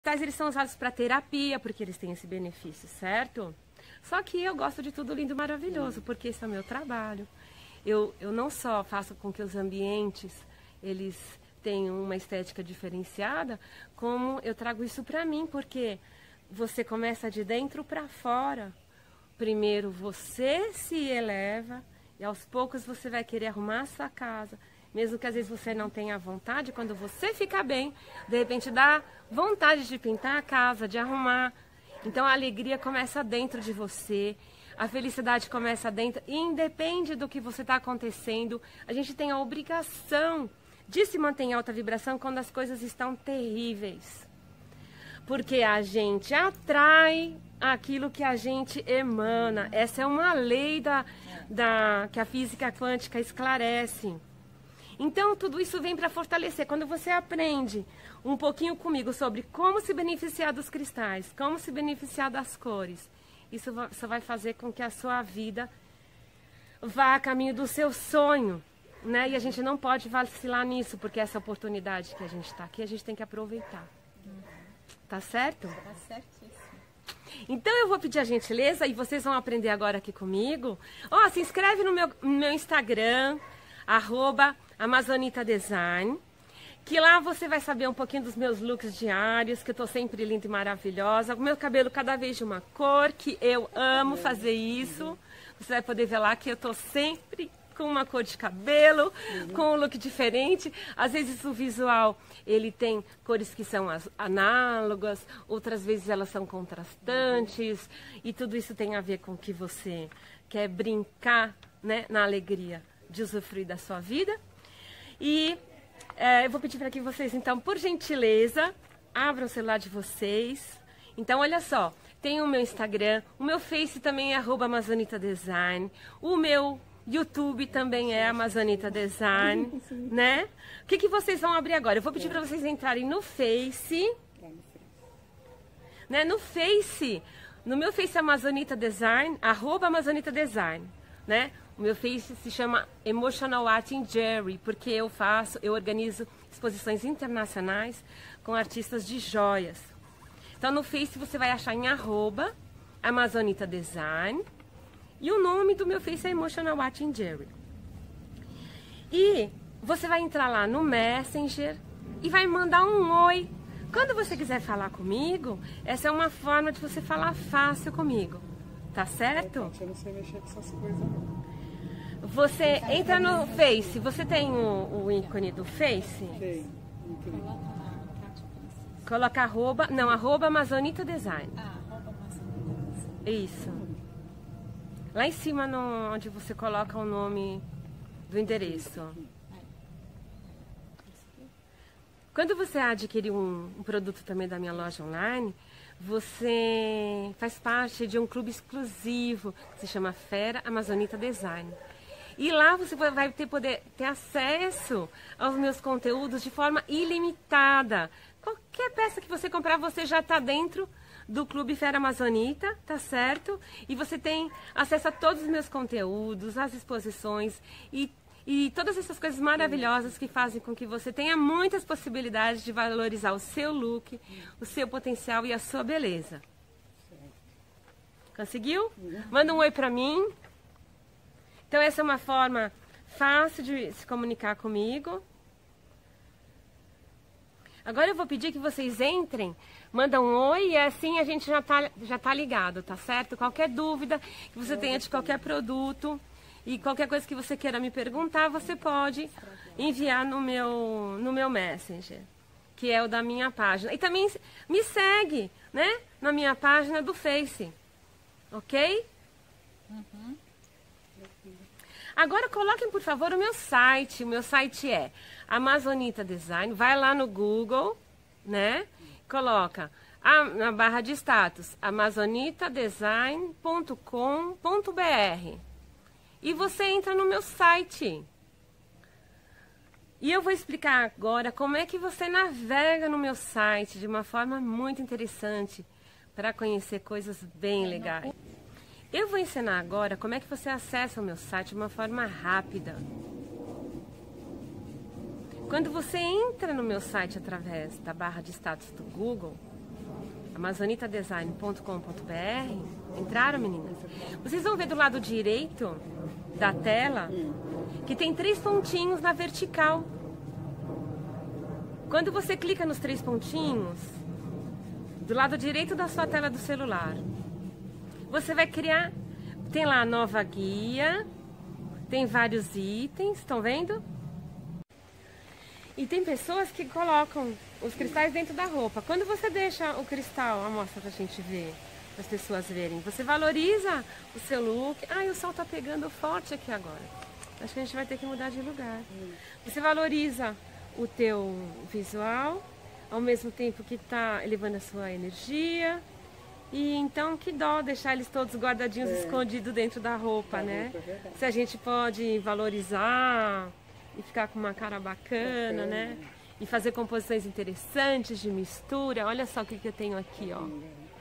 Eles são usados para terapia, porque eles têm esse benefício, certo? Só que eu gosto de tudo lindo e maravilhoso, porque esse é o meu trabalho. Eu não só faço com que os ambientes, eles tenham uma estética diferenciada, como eu trago isso para mim, porque você começa de dentro para fora. Primeiro você se eleva e aos poucos você vai querer arrumar a sua casa. Mesmo que às vezes você não tenha vontade, quando você fica bem, de repente dá vontade de pintar a casa, de arrumar. Então a alegria começa dentro de você, a felicidade começa dentro, e independe do que você está acontecendo, a gente tem a obrigação de se manter em alta vibração quando as coisas estão terríveis. Porque a gente atrai aquilo que a gente emana. Essa é uma lei que a física quântica esclarece. Então, tudo isso vem para fortalecer. Quando você aprende um pouquinho comigo sobre como se beneficiar dos cristais, como se beneficiar das cores, isso só vai fazer com que a sua vida vá a caminho do seu sonho, né? E a gente não pode vacilar nisso, porque essa oportunidade que a gente está aqui, a gente tem que aproveitar. Tá certo? Tá certíssimo. Então eu vou pedir a gentileza, e vocês vão aprender agora aqui comigo. Se inscreve no meu Instagram, @AmazonitaDesign, que lá você vai saber um pouquinho dos meus looks diários, que eu tô sempre linda e maravilhosa. O meu cabelo cada vez de uma cor, que eu amo fazer isso. Você vai poder ver lá que eu tô sempre com uma cor de cabelo, com um look diferente. Às vezes o visual, ele tem cores que são análogas, outras vezes elas são contrastantes, e tudo isso tem a ver com que você quer brincar, né, na alegria de usufruir da sua vida. E eu vou pedir para que vocês, então, por gentileza, abram o celular de vocês. Então, olha só, tem o meu Instagram, o meu Face também é @AmazonitaDesign, o meu YouTube também é AmazonitaDesign, né? O que vocês vão abrir agora? Eu vou pedir para vocês entrarem no Face, né? No Face, no meu Face AmazonitaDesign, @AmazonitaDesign, né? O meu Face se chama Emotional Art in Jerry, porque eu organizo exposições internacionais com artistas de joias. Então no Face você vai achar em @AmazonitaDesign, e o nome do meu Face é Emotional Art in Jerry. E você vai entrar lá no Messenger e vai mandar um oi. Quando você quiser falar comigo, essa é uma forma de você falar fácil comigo, tá certo? Eu não sei mexer com essas coisas não. Você entra no Face, você tem o ícone do Face? Tem. Coloca @AmazonitaDesign. @AmazonitaDesign. Isso. Lá em cima, onde você coloca o nome do endereço. Quando você adquirir um produto também da minha loja online, você faz parte de um clube exclusivo que se chama Fera Amazonita Design. E lá você vai poder ter acesso aos meus conteúdos de forma ilimitada. Qualquer peça que você comprar, você já está dentro do Clube Fera Amazonita, tá certo? E você tem acesso a todos os meus conteúdos, as exposições e todas essas coisas maravilhosas que fazem com que você tenha muitas possibilidades de valorizar o seu look, o seu potencial e a sua beleza. Conseguiu? Manda um oi pra mim. Então essa é uma forma fácil de se comunicar comigo. Agora eu vou pedir que vocês entrem, mandam um oi, e assim a gente já tá ligado, tá certo? Qualquer dúvida que você tenha de qualquer produto e qualquer coisa que você queira me perguntar, você pode enviar no meu Messenger, que é o da minha página. E também me segue, né, na minha página do Face, ok? Agora coloquem, por favor, o meu site. O meu site é Amazonita Design. Vai lá no Google, né? Coloca na barra de status amazonitadesign.com.br e você entra no meu site. E eu vou explicar agora como é que você navega no meu site de uma forma muito interessante para conhecer coisas bem legais. Eu vou ensinar agora como é que você acessa o meu site de uma forma rápida. Quando você entra no meu site através da barra de status do Google, amazonitadesign.com.br. Entraram, meninas? Vocês vão ver do lado direito da tela que tem 3 pontinhos na vertical. Quando você clica nos 3 pontinhos, do lado direito da sua tela do celular, você vai criar, tem lá a nova guia, tem vários itens, estão vendo? E tem pessoas que colocam os cristais dentro da roupa. Quando você deixa o cristal, mostra pra gente ver, para as pessoas verem, você valoriza o seu look. Ai, o sol tá pegando forte aqui agora. Acho que a gente vai ter que mudar de lugar. Você valoriza o teu visual, ao mesmo tempo que tá elevando a sua energia. E então, que dó deixar eles todos guardadinhos, escondidos dentro da roupa, né? Se a gente pode valorizar e ficar com uma cara bacana, né? E fazer composições interessantes de mistura. Olha só o que eu tenho aqui, ó.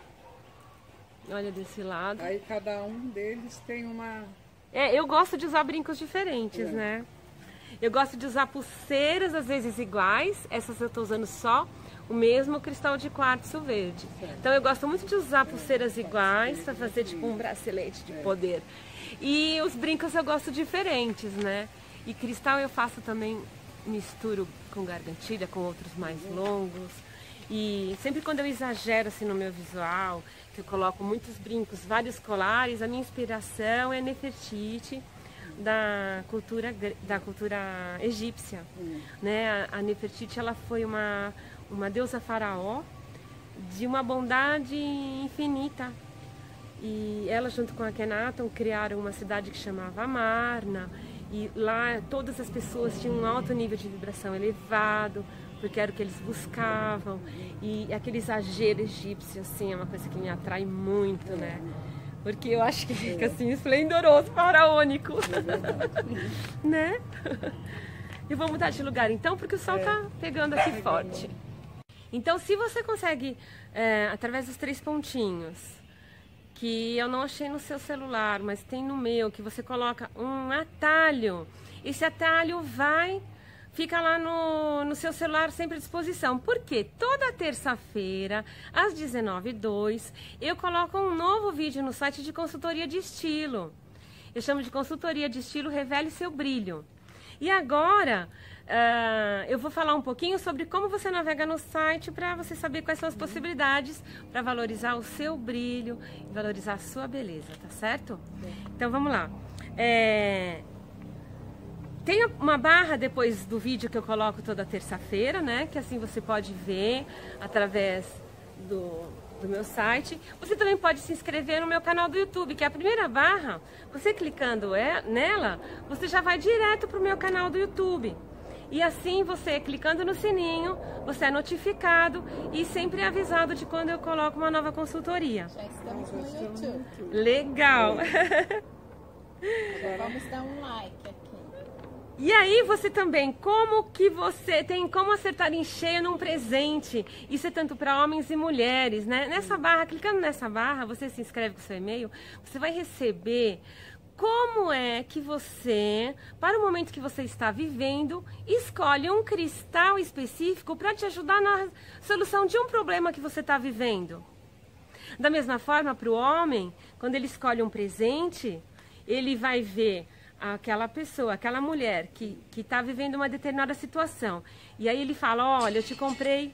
Olha desse lado. Aí cada um deles tem uma... Eu gosto de usar brincos diferentes, né? Eu gosto de usar pulseiras, às vezes iguais. Essas eu tô usando só o mesmo cristal de quartzo verde. Então eu gosto muito de usar pulseiras iguais para fazer tipo um bracelete de poder. E os brincos eu gosto diferentes, né? E cristal eu faço também, misturo com gargantilha, com outros mais longos. E sempre quando eu exagero assim no meu visual, que eu coloco muitos brincos, vários colares, a minha inspiração é Nefertiti, da cultura egípcia, né? A Nefertiti, ela foi uma deusa faraó de uma bondade infinita. E ela, junto com Akhenaton, criaram uma cidade que chamava Amarna. E lá todas as pessoas tinham um alto nível de vibração elevado, porque era o que eles buscavam. E aquele exagero egípcio, assim, é uma coisa que me atrai muito, né? Porque eu acho que fica assim, esplendoroso, faraônico. Né? E vou mudar de lugar então, porque o sol tá pegando aqui forte. Então, se você consegue, através dos 3 pontinhos, que eu não achei no seu celular, mas tem no meu, que você coloca um atalho. Esse atalho fica lá no seu celular sempre à disposição. Porque toda terça-feira, às 19h02, eu coloco um novo vídeo no site de consultoria de estilo. Eu chamo de consultoria de estilo Revele Seu Brilho. E agora, eu vou falar um pouquinho sobre como você navega no site para você saber quais são as possibilidades para valorizar o seu brilho e valorizar a sua beleza, tá certo? Então vamos lá. Tem uma barra depois do vídeo que eu coloco toda terça-feira, né? Que assim você pode ver através do meu site. Você também pode se inscrever no meu canal do YouTube, que é a primeira barra. Você clicando nela, você já vai direto para o meu canal do YouTube. E assim, você clicando no sininho, você é notificado e sempre é avisado de quando eu coloco uma nova consultoria. Já estamos no YouTube. Legal! Vamos dar um like aqui. E aí você também, como que você tem como acertar em cheio num presente? Isso é tanto para homens e mulheres, né? Nessa barra, clicando nessa barra, você se inscreve com o seu e-mail, você vai receber como é que você, para o momento que você está vivendo, escolhe um cristal específico para te ajudar na solução de um problema que você está vivendo. Da mesma forma, para o homem, quando ele escolhe um presente, ele vai ver aquela pessoa, aquela mulher que está vivendo uma determinada situação. E aí ele fala, olha, eu te comprei...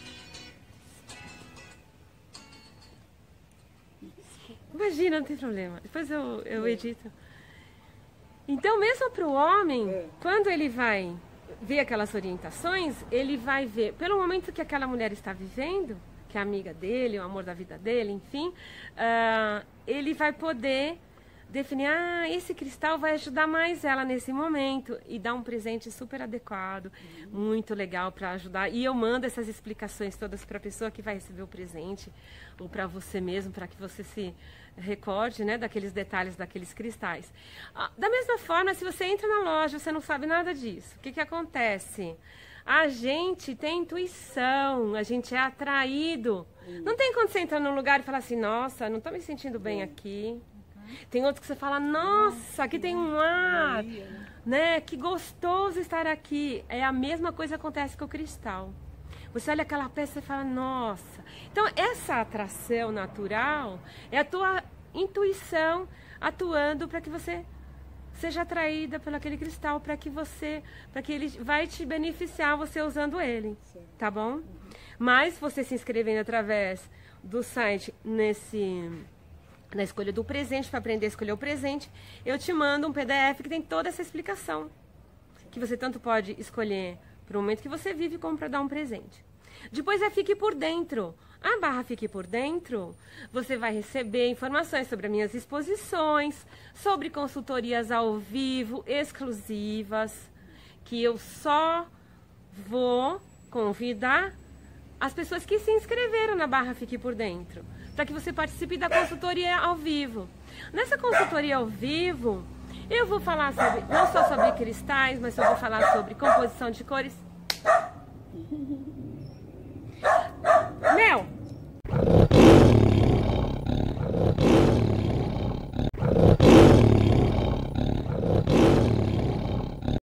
Imagina, não tem problema. Depois eu edito. Então, mesmo para o homem, quando ele vai ver aquelas orientações, ele vai ver, pelo momento que aquela mulher está vivendo, que é a amiga dele, o amor da vida dele, enfim, ele vai poder definir, esse cristal vai ajudar mais ela nesse momento e dar um presente super adequado, muito legal para ajudar. E eu mando essas explicações todas para a pessoa que vai receber o presente ou para você mesmo, para que você se recorde, né, daqueles detalhes daqueles cristais. Da mesma forma, se você entra na loja, você não sabe nada disso. O que que acontece? A gente tem intuição, a gente é atraído. Não tem quando você entra num lugar e fala assim, nossa, não estou me sentindo bem aqui. Tem outros que você fala, nossa, aqui tem um ar, né? Que gostoso estar aqui. É a mesma coisa que acontece com o cristal. Você olha aquela peça e fala, nossa. Então, essa atração natural é a tua intuição atuando para que você seja atraída pelo aquele cristal, para que ele vai te beneficiar você usando ele, tá bom? Mas você se inscrevendo através do site na escolha do presente, para aprender a escolher o presente, eu te mando um PDF que tem toda essa explicação, que você tanto pode escolher para o momento que você vive como para dar um presente. Depois Fique por Dentro. A barra Fique por Dentro, você vai receber informações sobre as minhas exposições, sobre consultorias ao vivo exclusivas, que eu só vou convidar as pessoas que se inscreveram na barra Fique por Dentro, para que você participe da consultoria ao vivo. Nessa consultoria ao vivo, eu vou falar não só sobre cristais, mas eu vou falar sobre composição de cores.